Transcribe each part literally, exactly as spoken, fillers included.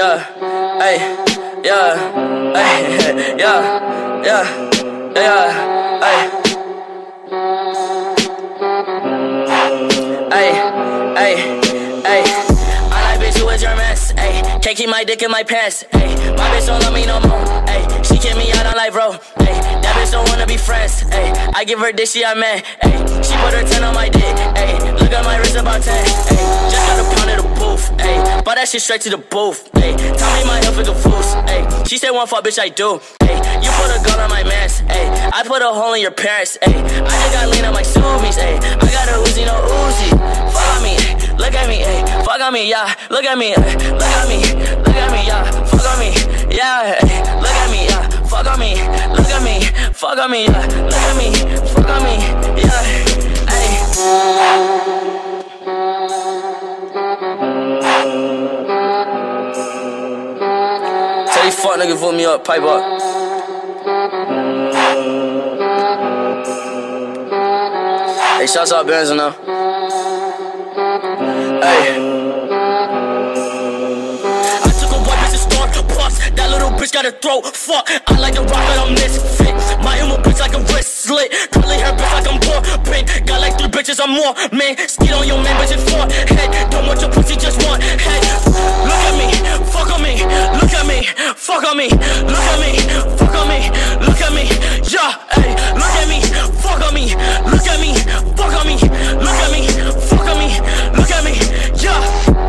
yeah, hey, yeah, hey, yeah, yeah, yeah, hey, hey, hey, hey. I like bitch who is your mess, ayy. Can't keep my dick in my pants, ayy. My bitch don't love me no more, ayy. She kick me out on life, bro, ayy. That bitch don't wanna be friends, ayy. I give her dick, she a man, ayy. She put her ten on my dick, ayy. Look at my wrist about ten, ayy. Just got a pound of the booth, ayy. Bought that shit straight to the booth, ayy. Tell me my health is a foos, ayy. She said one fuck, bitch, I do, ayy. You put a gun on my mans, ayy. I put a hole in your parents, ayy. I just got lean on my Subies, ayy. I got a Uzi, no Uzi. Fuck on me, ayy. Look at me, ayy. Fuck on me, yeah. Look at me, ayy. Look at me, look at me, yeah. Fuck on me, yeah. Ayy. Look at me, yeah. Fuck on me, look at me. Fuck on me, yeah. Look at me, fuck on me, yeah. Ayy. Tell these fuck niggas vote me up, pipe up. Hey, shouts out Benz now. Hey. I took a white bitch and started puffs. That little bitch got a throat. Fuck, I like the rock, but I'm misfit. My emo bitch like a wrist slit. Curly hair bitch like I'm poor. Pink, got like three bitches, I'm more. Man, skid on your man, bitch, it's four. Hey, don't want your pussy, just one. Hey, look at me, fuck on me. Look at me, fuck on me. Look at me, fuck on me. Look at me, yeah, hey. Look at me, fuck on me. Look at me, fuck on me. Look at me, fuck on me. Look at me, yeah.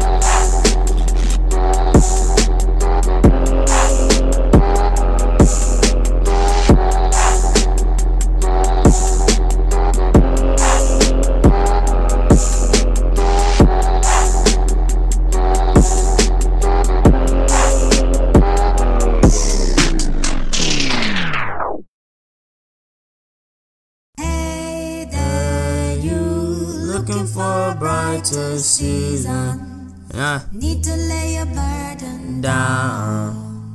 Looking for a brighter season. Yeah. Need to lay a burden down.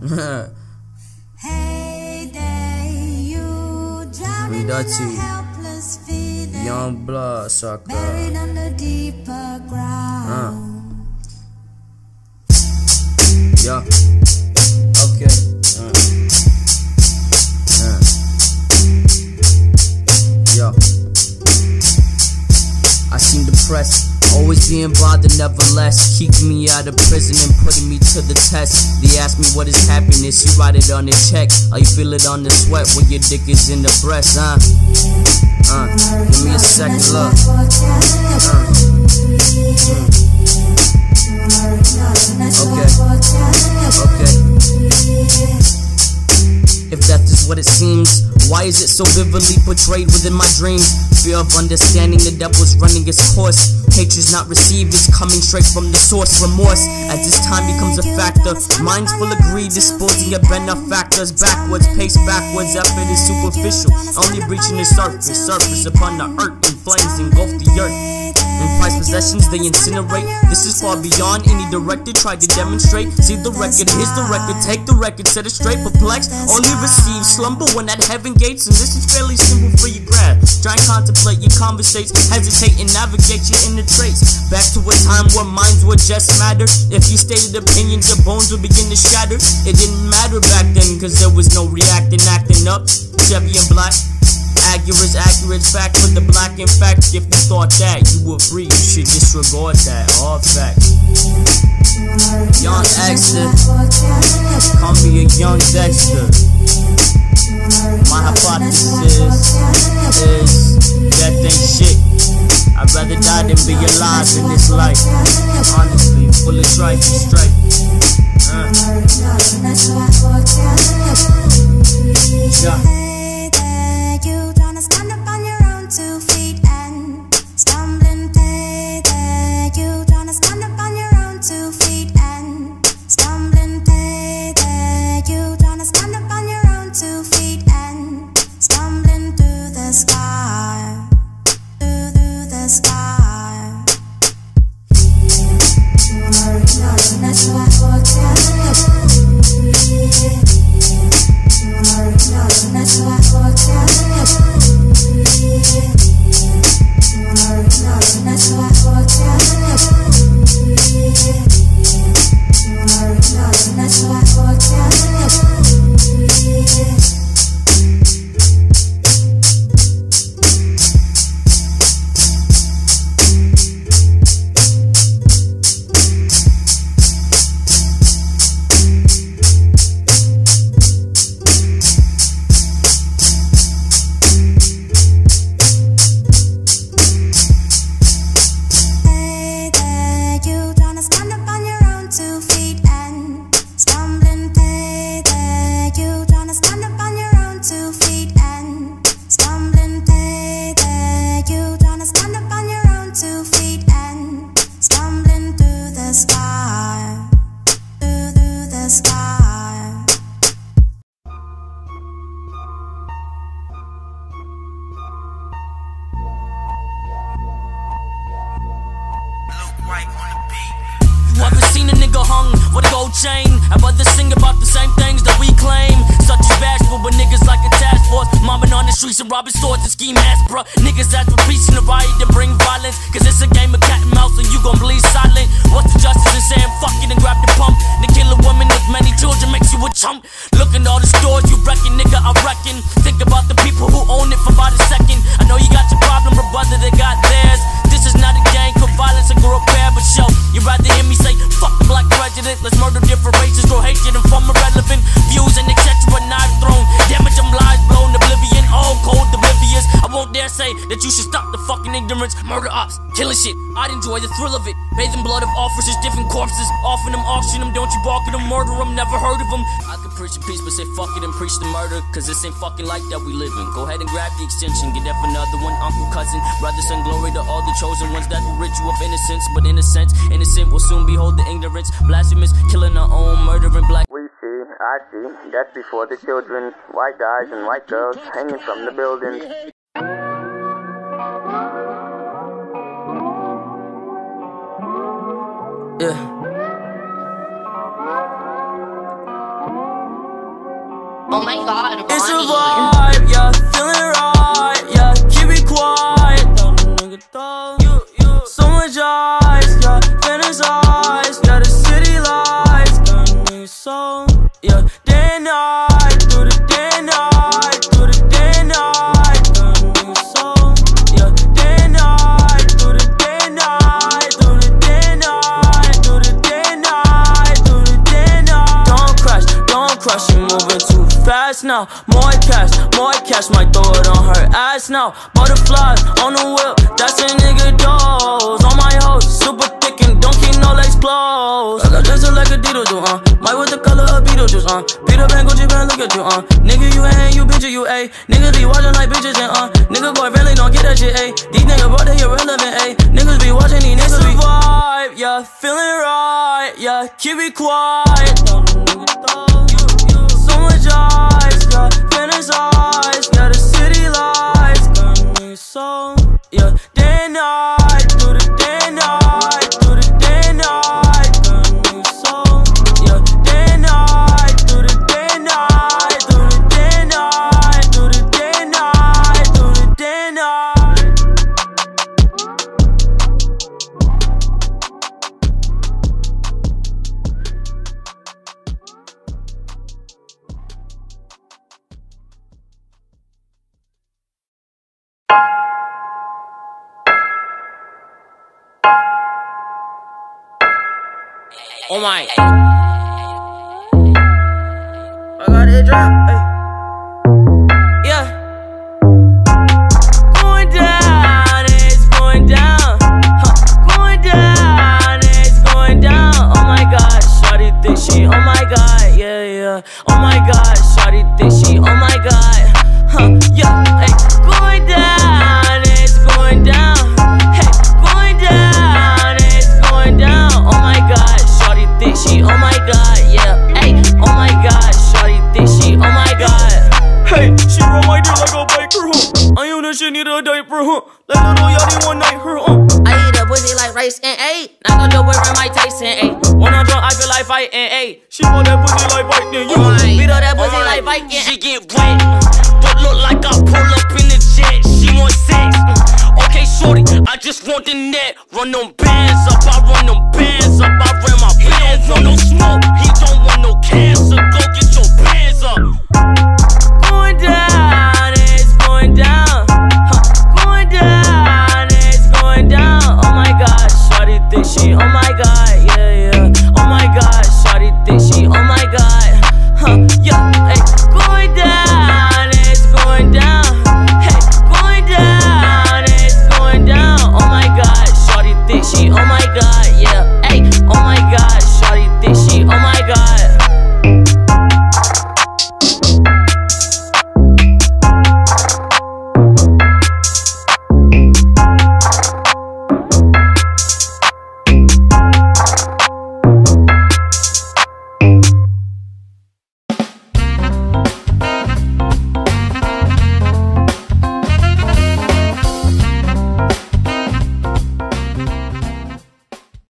Hey there, you drowning in a helpless feeling. Young blood sucker. Buried under deeper ground. Uh. Yeah. Okay. Uh. Uh. Yo. I seem depressed, always being bothered, nevertheless. Keeping me out of prison and putting me to the test. They ask me what is happiness, you write it on the check. Or you feel it on the sweat when your dick is in the breast, huh? Uh, give me a second look. Uh. Mm. Okay. Okay. If death is what it seems, why is it so vividly portrayed within my dreams? Fear of understanding, the devil's running its course. Hatred's not received, it's coming straight from the source. Remorse, as this time becomes a factor. Minds full of greed, disposing of benefactors. Backwards, pace backwards, effort is superficial. Only breaching the surface, surface upon the earth. In flames engulf the earth. In prized possessions they incinerate. This is far beyond any director tried to demonstrate. See the record, here's the record. Take the record, set it straight. Perplexed, only receive slumber when at heaven gates. And this is fairly simple for your grab. Try and contemplate, you conversate, hesitate and navigate your inner traits. Back to a time where minds would just matter. If you stated opinions, your bones would begin to shatter. It didn't matter back then, cause there was no reacting, acting up. Chevy and black. Accurate, accurate fact for the black. In fact, if you thought that you were free, you should disregard that. All fact. Young Dexter, call me a young Dexter. My hypothesis is death ain't shit. I'd rather die than be alive in this life. Honestly, full of strife and strife. Uh. Yeah. You tryna stand up on your own two feet and stumbling pay there. You tryna stand up on your own two feet and stumbling pay there. You tryna stand up on your own two feet and stumbling through the sky, through, through the sky. That's why I walk down. That's White on the beat. You ever seen a nigga hung with a gold chain? I'd rather sing about the same things that we claim. Such as bashful, but niggas like a task force. Mobbing on the streets and robbing stores and ski masks, bruh. Niggas ask for peace in the riot and bring violence. Cause it's a game of cat and mouse and you gon' bleed silent. What's the justice in saying fuck it and grab the pump? To kill a woman with many children makes you a chump. Look at all the stores you reckon, nigga, I reckon. Think about the people who own it for about a second. I know you got your problem, but brother, they got theirs. This is not a gang, cause violence and grow repair, but show. You'd rather hear me say, fuck the black president. Let's murder different races, grow hatred and form irrelevant views and et cetera. Knife thrown, damage them lives blown, oblivion, all cold, oblivious. I won't dare say that you should stop the fucking ignorance. Murder ops, killing shit, I'd enjoy the thrill of it. Bathing blood of officers, different corpses, offering them, auction them, don't you bark at them, murder them, never heard of them. I could preach a peace, but say fuck it and preach the murder, cause this ain't fucking like that we live in. Go ahead and grab the extension, get that for another one, uncle, cousin, brother, son, glory to all the chosen ones that will rid you of innocence. But in a sense, innocent will soon behold the ignorance, blasphemous, killing our own, murdering black. We see, I see, that's before the children, white guys and white girls hanging from the buildings. Yeah. Oh my god, Ronnie. It's a vibe, yeah, feeling right, yeah, keep it quiet, don't nigga thought. You, you, so much ice, yeah, fantasize, yeah, the city lights, got me so, yeah, day and night, through the day and night, through the day and night, got me so, yeah, day and night, through the day and night, through the day and night, through the day and night, through the day and night. Don't crash, don't crash, you're moving too fast now. More cash, more cash, might throw it on her ass now. Butterflies on the whip, that's a nigga dose. On my hoes, super thick and don't keep no legs closed. I got this like a Dito do, uh. Might with the color of Beetlejuice, uh. Peter Pan, Gucci Pan, look at you, uh. Nigga, you ain't, you picture, you, ayy. Niggas be watching like bitches and, uh. Nigga, boy, really don't get that shit, ayy. These niggas, bro, they irrelevant, ayy. Niggas be watching, these niggas be vibe, yeah, feeling right, yeah, keep it quiet. Don't nigga thought. So much ice, yeah, fantasize, yeah, the city lights got me so, yeah, day and night, through the day and night, through the day and night, got me so, yeah, day and night, through the day and night, through the day and night, through the day and night, through the day and night. Oh my. I got it drop, hey. Yeah. Going down, it's going down. Huh. Going down, it's going down. Oh my god, shawty think she, oh my god, yeah, yeah. Oh my god, shawty think she, oh my god. Huh, yeah, hey. Going down, it's going down. Hey, going down, it's going down. Oh my god, shawty think she, oh my god, yeah. Hey, oh my god, shawty think she, oh my god. Hey, she roll my dick like a biker, huh? I own that shit, need a diaper, huh? Let little yachty one night, her, huh? I eat a pussy like rice and ayy. Knock on your boyfriend, Mike Tyson, ayy. When I'm drunk, I feel like fighting, ayy. She want that pussy like Viking, you. Beat up that pussy like Viking. She get wet, but look like I pull up in the jet. She want sex. Okay, shorty, I just want the net. Run them bands up, I run